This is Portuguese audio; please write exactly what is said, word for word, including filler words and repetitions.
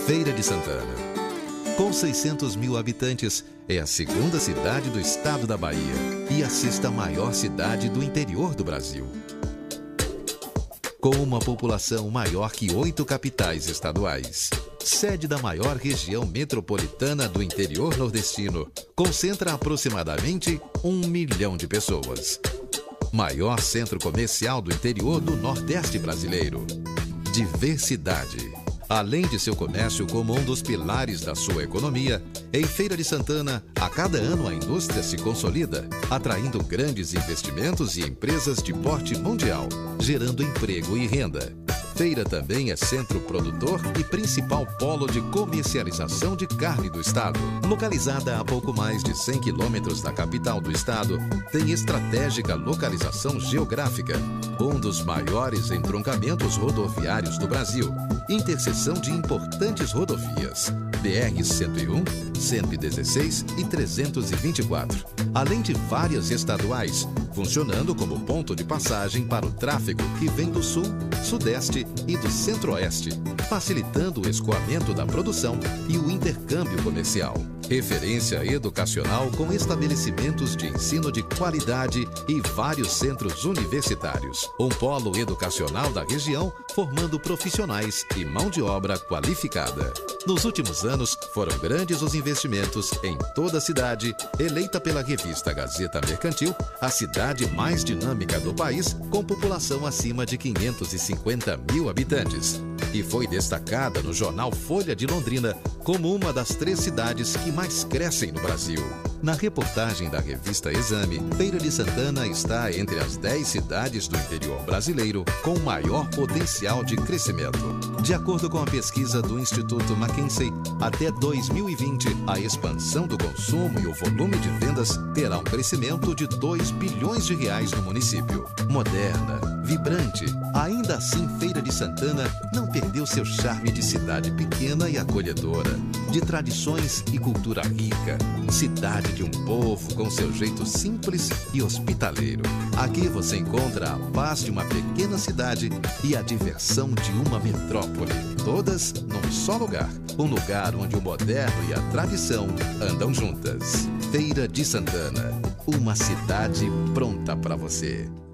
Feira de Santana. Com seiscentos mil habitantes, é a segunda cidade do estado da Bahia e a sexta maior cidade do interior do Brasil. Com uma população maior que oito capitais estaduais, sede da maior região metropolitana do interior nordestino, concentra aproximadamente um milhão de pessoas. Maior centro comercial do interior do Nordeste brasileiro. Diversidade. Além de seu comércio como um dos pilares da sua economia, em Feira de Santana, a cada ano a indústria se consolida, atraindo grandes investimentos e empresas de porte mundial, gerando emprego e renda. Feira também é centro produtor e principal polo de comercialização de carne do estado. Localizada a pouco mais de cem quilômetros da capital do estado, tem estratégica localização geográfica, um dos maiores entroncamentos rodoviários do Brasil, interseção de importantes rodovias, B R cento e um, cento e dezesseis e trezentos e vinte e quatro, além de várias estaduais, funcionando como ponto de passagem para o tráfego que vem do sul, sudeste e do centro-oeste, facilitando o escoamento da produção e o intercâmbio comercial. Referência educacional com estabelecimentos de ensino de qualidade e vários centros universitários. Um polo educacional da região, formando profissionais e mão de obra qualificada. Nos últimos anos, foram grandes os investimentos em toda a cidade, eleita pela revista Gazeta Mercantil, a cidade mais dinâmica do país, com população acima de quinhentos e cinquenta mil habitantes. E foi destacada no jornal Folha de Londrina como uma das três cidades que mais crescem no Brasil. Na reportagem da revista Exame, Feira de Santana está entre as dez cidades do interior brasileiro com maior potencial de crescimento. De acordo com a pesquisa do Instituto McKinsey, até dois mil e vinte, a expansão do consumo e o volume de vendas terá um crescimento de dois bilhões de reais no município. Moderna, vibrante, ainda assim Feira de Santana não perdeu seu charme de cidade pequena e acolhedora, de tradições e cultura rica, cidade de um povo com seu jeito simples e hospitaleiro. Aqui você encontra a paz de uma pequena cidade e a diversão de uma metrópole, todas num só lugar, um lugar onde o moderno e a tradição andam juntas. Feira de Santana, uma cidade pronta para você.